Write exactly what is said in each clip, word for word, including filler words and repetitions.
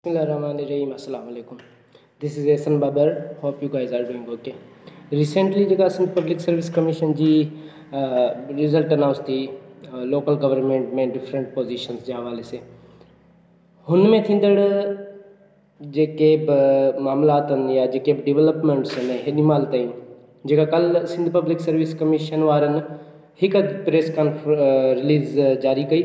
Bismillahirrahmanirrahim. Assalamu alaikum. This is Ehsan Babar. Hope you guys are doing okay. Recently जेका Sindh public service commission जी result announce थी local government में different positions जे हवाले से हुन में थींदड़ जेके बि मामलात आहिनि या जेके बि डेवलपमेंट्स आहिनि हेॾी महिल ताईं जेका कल्ह सिंध पब्लिक सर्विस कमीशन वारनि हिकु प्रेस कॉन्फ्र रिलीज़ जारी कई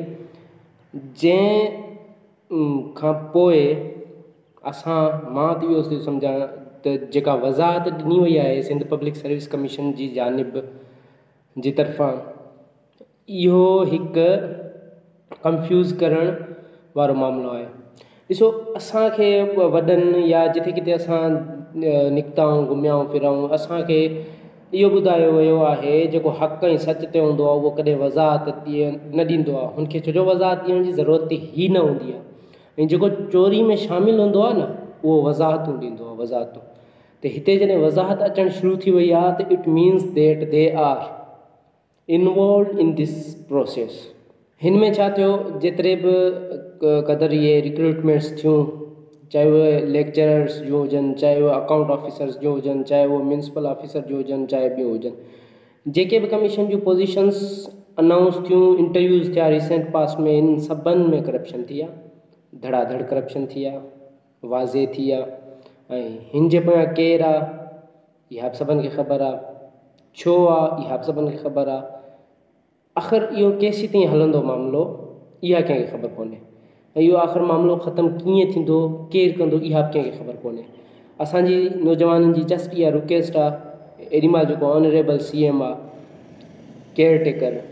जंहिं खां पोइ असां मां त इहो थी सम्झां त जेका वज़ाहत ॾिनी वई आहे सिंध पब्लिक सर्विस कमीशन जी जानिब जी तरफ़ां इहो हिकु कंफ्यूज़ करण वारो मामिलो आहे। ॾिसो असांखे वॾनि या जिथे किथे असां निकिता आहियूं घुमिया फिरूं असांखे इहो ॿुधायो वियो आहे जेको हक़ ऐं सच ते हूंदो आहे उहो कॾहिं वज़ाहत न ॾींदो आहे हुनखे छोजो वज़ाहत ॾियण जी ज़रूरत ई न हूंदी आहे ऐं जेको चोरी में शामिलु हूंदो आहे न उहो वज़ाहतूं ॾींदो आहे वज़ाहतूं त हिते जॾहिं वज़ाहत अचणु शुरू थी वई आहे त it means that they are involve in this process. हिन में छा थियो जेतिरे बि क़दुरु इहे रिक्रूटमेंट्स थियूं चाहे उहे लेक्चरर्स जो हुजनि चाहे उहे अकाउंट ऑफिसर्स जो हुजनि चाहे उहे म्यूनिसिपल ऑफिसर जो हुजनि चाहे ॿियूं हुजनि जेके बि कमीशन जूं पोज़ीशन्स अनाउंस थियूं इंटरव्यूज़ थिया रिसेंट पास में इन सभिनि में करप्शन थी आहे धड़ाधड़ करप्शन थी आहे वाज़े थी आहे ऐं हिन जे पोयां केरु आहे इहा बि सभिनि खे ख़बर आहे छो आहे इहा बि सभिनि खे ख़बर आहे आख़िर इहो केसीं ताईं हलंदो मामिलो इहा कंहिंखे ख़बर कोन्हे ऐं इहो आख़िर मामिलो ख़तमु कीअं थींदो केरु कंदो इहा बि कंहिंखे ख़बर कोन्हे। असांजी नौजवाननि जी जस्ट इहा रिक्वेस्ट आहे एॾी महिल जेको ऑनरेबल सी एम आहे केयर टेकर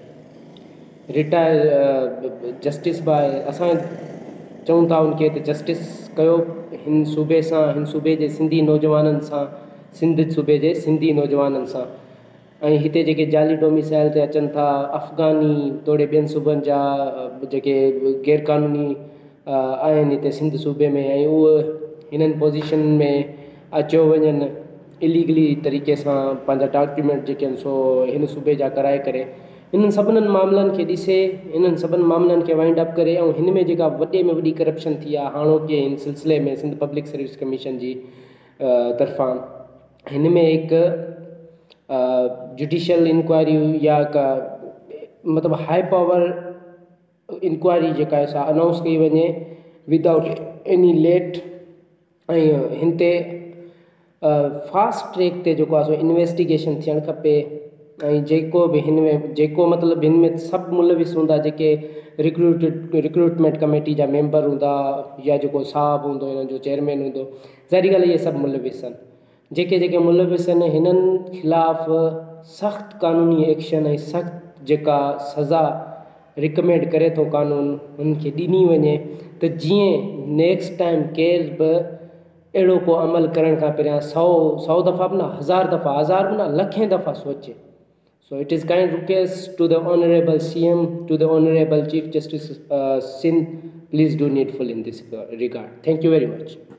रिटायर जस्टिस बि आहे असां चऊं था उनखे त जस्टिस कयो हिन सूबे सां हिन सूबे जे सिंधी नौजवाननि सां सिंध सूबे जे सिंधी नौजवाननि सां ऐं हिते जेके जाली डोमिसाइल ते अचनि था अफ़गानी तोड़े ॿियनि सूबनि जा जेके गैर क़ानूनी आहिनि हिते सिंध सूबे में ऐं उहे हिननि पोज़ीशन में अचो वञनि इलीगली तरीक़े सां पंहिंजा डॉक्यूमेंट जेके आहिनि सो हिन सूबे जा कराए करे इन्हनि सभिनीनि मामलनि खे ॾिसे इन्हनि सभिनि मामलनि खे वाइंड अप करे ऐं हिन में जेका वॾे में वॾी करप्शन थी आहे हाणोकी हिन सिलसिले में सिंध पब्लिक सर्विस कमीशन जी तरफ़ां हिन में हिकु जुडिशल इंक्वायरी या का मतिलबु हाई पावर इंक्वायरी जेका आहे सा अनाउंस कई वञे विदाउट एनी लेट ऐं हिन ते फास्ट ट्रैक ते जेको आहे सो इन्वेस्टिगेशन थियणु खपे ऐं जेको बि हिन में जेको मतिलबु हिन में सभु मुलविस हूंदा जेके रिक्रूटेड रिक्रूटमेंट कमेटी जा मेंबर हूंदा या जेको साहब हूंदो हिन जो चेयरमैन हूंदो ज़ाहिरी ॻाल्हि इहे सभु मुलविस आहिनि जेके जेके मुलविस आहिनि हिननि ख़िलाफ़ु सख़्तु क़ानूनी एक्शन ऐं सख़्तु जेका सज़ा रिकमेंड करे थो कानून हुनखे ॾिनी वञे त जीअं नेक्स्ट टाइम केर बि अहिड़ो को अमल करण खां पहिरियां सौ सौ दफ़ा बि न हज़ार दफ़ा हज़ार बि न लखें दफ़ा सोचे। So it is kind request to the Honorable C M, to the Honorable Chief Justice uh, Sindh, please do needful in this regard. Thank you very much.